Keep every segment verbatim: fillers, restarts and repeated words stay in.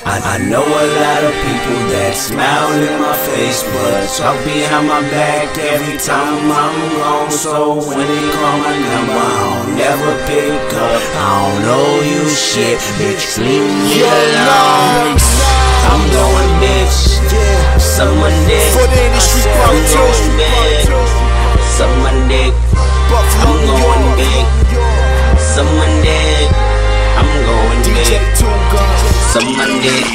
I, I know a lot of people that smile in my face, but talk behind my back every time I'm gone. So when they call my number, I don't never pick up. I don't know you shit, bitch, leave me alone. I'm going bitch, suck my dick. For the industry part I'm two. going big, suck my dick. I'm going big, suck my dick. I'm going big, suck my dick.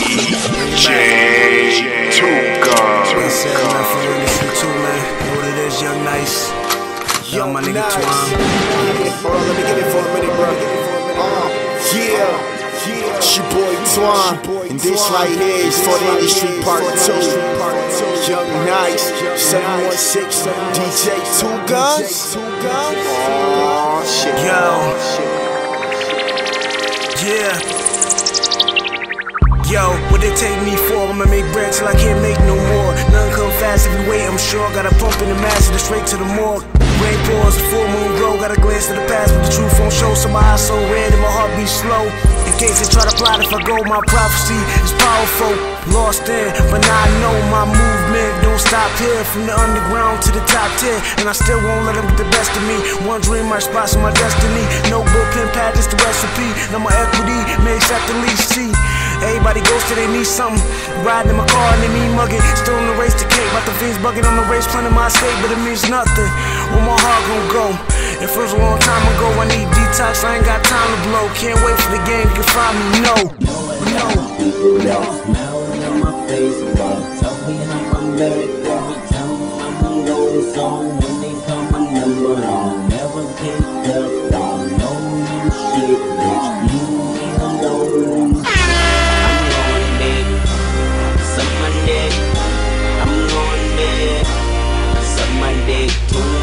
J two Gun. What it is, Young Nice. Young my nigga Twan. Hold on, let me get it for a minute, bro. Uh, yeah, it's your boy Twan, and this right here is for the industry part two. Young Nice, seven one six, D J two Guns. Oh shit, yo, yeah. Yo, what they take me for? I'ma make bread till I can't make no more. Nothing come fast if you wait, I'm sure. Got a pump in the master, straight to the morgue. Rain pours, the full moon glow. Got a glance to the past, but the truth won't show. So my eyes so red and my heart beats slow. In case they try to plot, if I go, my prophecy is powerful. Lost in, but now I know my movement don't stop here. From the underground to the top ten, and I still won't let them get the best of me. One dream, my spots in my destiny. Notebook, pen pad, just the recipe. Now my equity makes at the least see. Everybody goes till they need something. Riding in my car and they me mugging. Still in the race to cake. About the fiends bugging on the race, planning my escape, but it means nothing. Where my heart gon' go? It feels a long time ago. I need detox, I ain't got time to blow. Can't wait for the game, you can find me, no. No. People that smiling in my face, but tell me how I'm better every time I'm going on. When they call my number, I'll never pick up. Don't know you shit, bitch, you ain't alone. I'm going big, suck my dick, too.